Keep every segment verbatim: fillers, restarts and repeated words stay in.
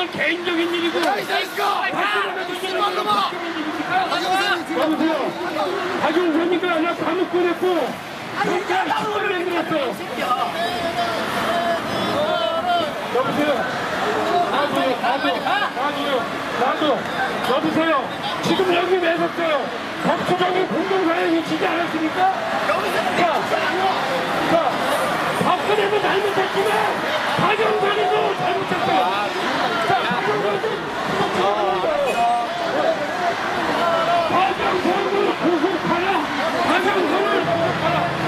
건 개인적인 일이고. 여보세요. 박용선이가 아니라 감옥 보냈고 경찰 시설 만들었어. 여보세요. 나도요, 나도, 나도요, 나도. 여보세요. 지금 여기 왜 섰어요? 법조적인 공동사회 미치지 않았습니까? 자, 자, 박근혜도 잘못했지만 박영선이도 잘못했어요. 자, 박영선도 박영선을 구속하라. 박영선을 구속하라.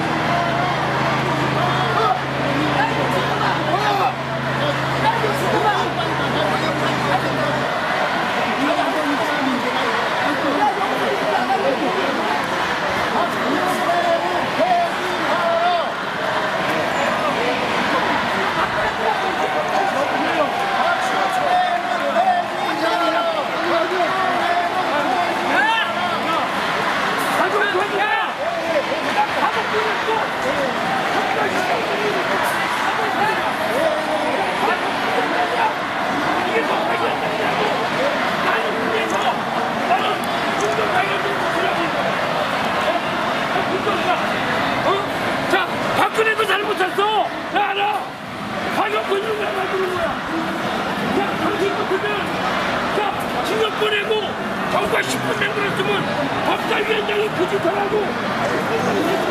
박근혜도 잘못했어! 야, 알아! 박영선을 왜 만드는 거야? 야, 당신 같으면, 자, 징역 보내고, 정과 십 분 내버렸으면 법사위원장이 그 짓 하라고!